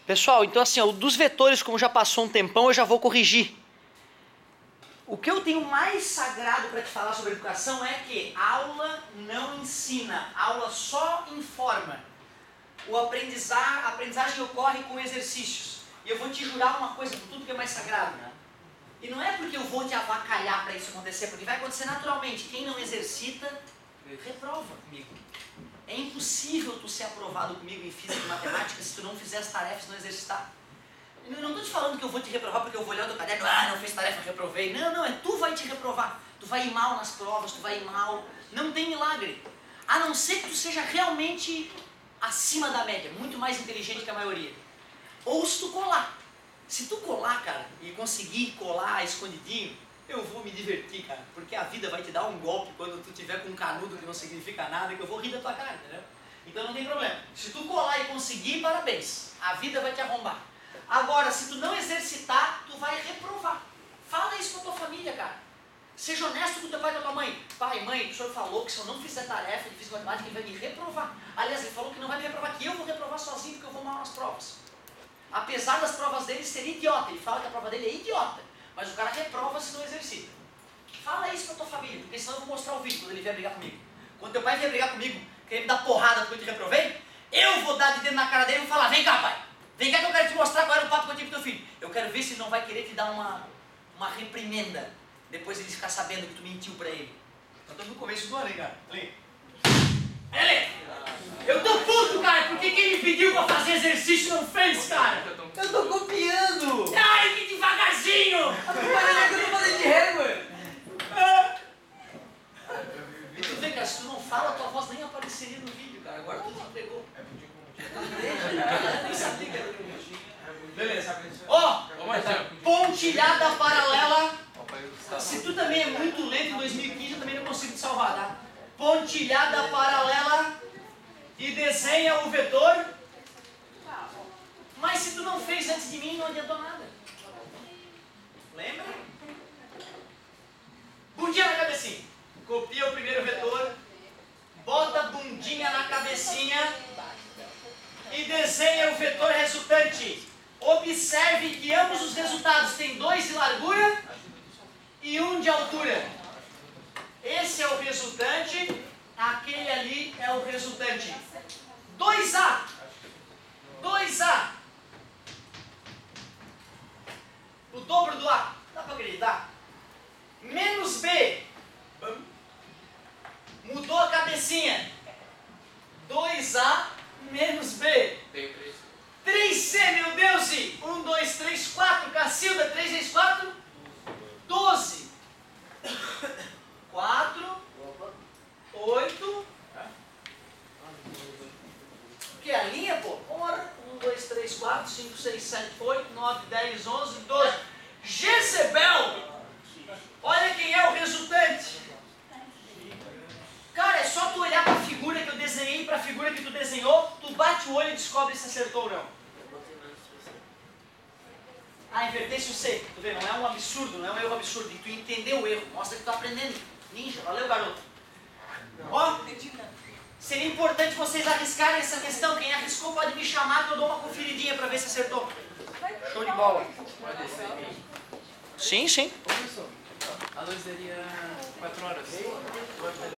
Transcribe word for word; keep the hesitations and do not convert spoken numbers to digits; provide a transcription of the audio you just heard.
Pessoal, então assim, ó, dos vetores, como já passou um tempão, eu já vou corrigir. O que eu tenho mais sagrado para te falar sobre educação é que aula não ensina, aula só informa. O aprendizar, a aprendizagem ocorre com exercícios. E eu vou te jurar uma coisa por tudo que é mais sagrado, né? E não é porque eu vou te avacalhar para isso acontecer, porque vai acontecer naturalmente. Quem não exercita, reprova comigo. É impossível tu ser aprovado comigo em física e matemática se tu não fizer as tarefas e não exercitar. Eu não estou te falando que eu vou te reprovar porque eu vou olhar o teu caderno, ah, não fez tarefa, reprovei. Não, não, é tu vai te reprovar. Tu vai ir mal nas provas, tu vai ir mal. Não tem milagre. A não ser que tu seja realmente acima da média, muito mais inteligente que a maioria. Ou se tu colar. Se tu colar, cara, e conseguir colar escondidinho, eu vou me divertir, cara. Porque a vida vai te dar um golpe quando tu tiver com um canudo que não significa nada, que eu vou rir da tua cara, entendeu? Então não tem problema. Se tu colar e conseguir, parabéns. A vida vai te arrombar. Agora, se tu não exercitar, tu vai reprovar. Fala isso com a tua família, cara. Seja honesto com teu pai e com a tua mãe. Pai, mãe, o senhor falou que se eu não fizer tarefa de física e matemática, ele vai me reprovar. Aliás, ele falou que não vai me reprovar, que eu vou reprovar sozinho, porque eu vou mal nas provas. Apesar das provas dele serem idiota, ele fala que a prova dele é idiota, mas o cara reprova se não exercita. Fala isso pra tua família, porque senão eu vou mostrar o vídeo quando ele vier brigar comigo. Quando teu pai vier brigar comigo, querer me dar porrada porque eu te reprovei, eu vou dar de dentro na cara dele e vou falar, vem cá, pai, vem cá que eu quero te mostrar qual era o papo que eu tive com teu filho. Eu quero ver se ele não vai querer te dar uma, uma reprimenda, depois ele ficar sabendo que tu mentiu pra ele. Nós estamos no começo do ano, hein, cara? Ali. Ele! Eu tô puto, cara, porque quem me pediu pra fazer exercício não fez, cara! Eu tô copiando! Ai, que devagarzinho! A culpa dele é que eu tô fazendo de régua! E tu vê, cara, se tu não fala, tua voz nem apareceria no vídeo, cara. Agora tu já pegou. Nem sabia que era o beleza. Ó, pontilhada paralela. Se tu também é muito lento em dois mil e quinze, eu também não consigo te salvar, tá? Pontilhada paralela e desenha o vetor. Mas se tu não fez antes de mim, não adiantou nada. Lembra? Bundinha na cabecinha. Copia o primeiro vetor, bota a bundinha na cabecinha e desenha o vetor resultante. Observe que ambos os resultados têm dois de largura e um de altura. Esse é o resultante, aquele ali é o resultante. dois A. dois A. O dobro do A. Dá para acreditar? Menos B. Mudou a cabecinha. dois A menos B. Tenho três. três C, meu Deus! um, dois, três, quatro. Cacilda, três vezes quatro. doze. quatro. oito. Que é a linha, pô? Ora. um, dois, três, quatro, cinco, seis, sete, oito, nove, dez, onze, doze. Jezebel! Olha quem é o resultante. Cara, é só tu olhar para a figura que eu desenhei, para a figura que tu desenhou, tu bate o olho e descobre se acertou ou não. Ah, invertesse o C. Tu vê, não é um absurdo, não é um erro absurdo. E tu entendeu o erro. Mostra que tu tá aprendendo. Ninja, valeu, garoto. Ó, seria importante vocês arriscarem essa questão. Quem arriscou pode me chamar que eu dou uma conferidinha para ver se acertou. Show de bola. Sim, sim. A luz daria quatro horas.